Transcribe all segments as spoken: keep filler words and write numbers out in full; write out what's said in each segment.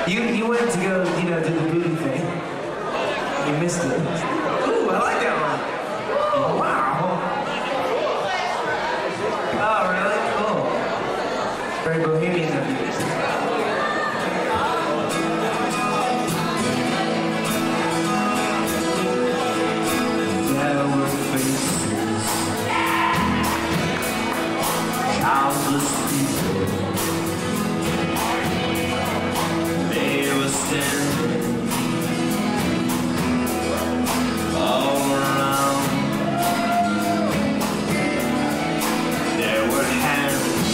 You, you went to go, you know, do the booty thing. You missed it. Ooh, I like that one. Wow. Oh, really? Cool. Very bohemian of you. There were faces, countless people. They were standing all around. There were hands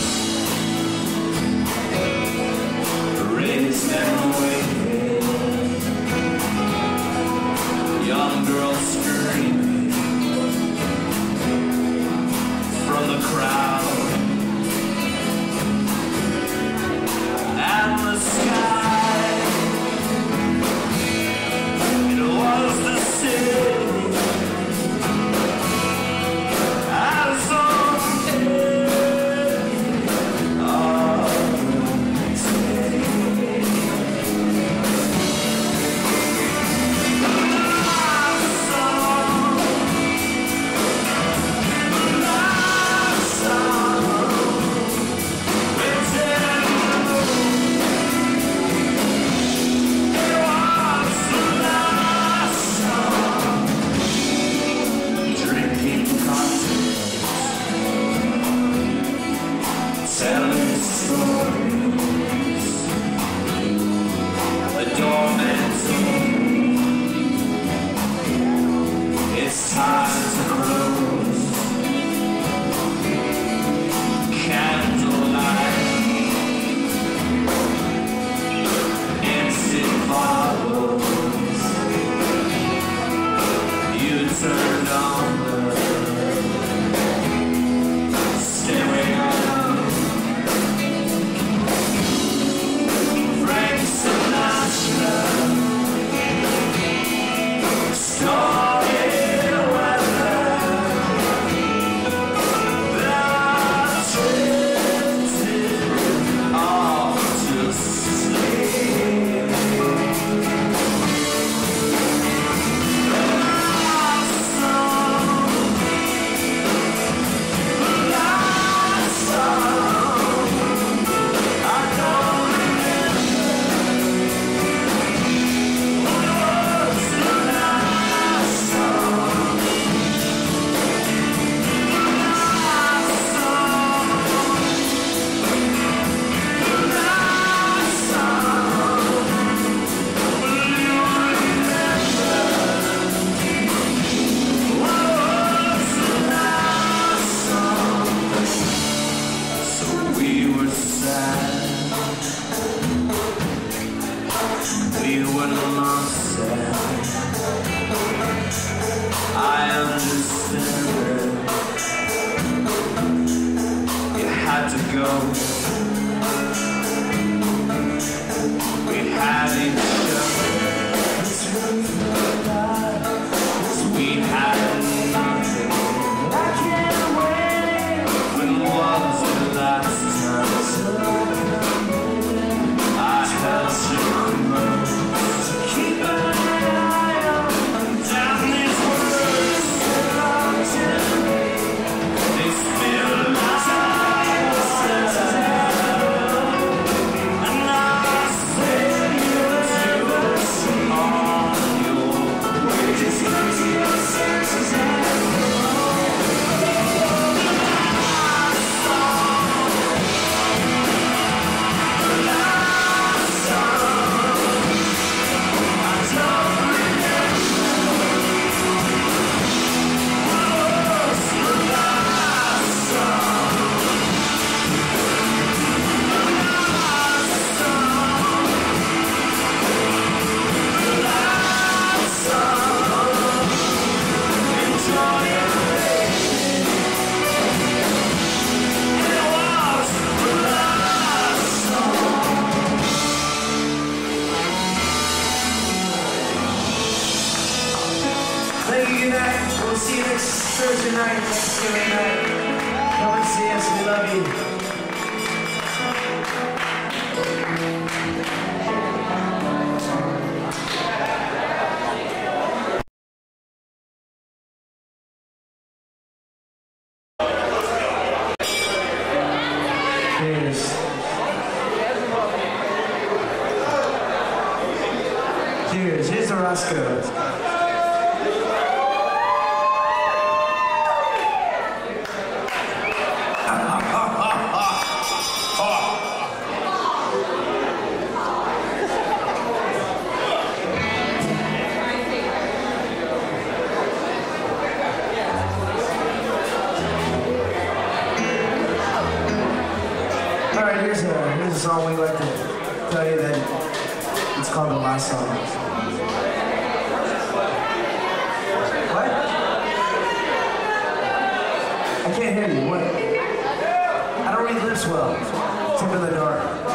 raised and waving, young girls screaming from the crowd, and the sky, it was the city. As on end of the day. My song, my song, will tell you it was the last song. Drinking cocktails, telling stories. The doorman told me it's time to close. Candlelight, empty bottles. You turned on the stereo. Frank Sinatra started weather. That drifted off to sleep. Last song, last song, I don't remember what was the last song. Last song, last song, will you remember what was the last song? So we were sad, we were not sad. I understand you had to go. We had each other, we had nothing. I can't wait. When was the last time I held you close? Keep an eye on down these words that belong to me. They spill lies and I say you to us on your way. Just come to your senses and last song, last song, I don't remember what was the last song. Last song, last song, enjoy it. It was the last song. Thank you, good night. We'll see you next Thursday night, Thanksgiving night. Come and see us, we love you. Roscoe. All right, here's a, here's a song we like to tell you that it's called The Last Song. What? I can't hear you. What? I don't read lips well. Tip in the dark.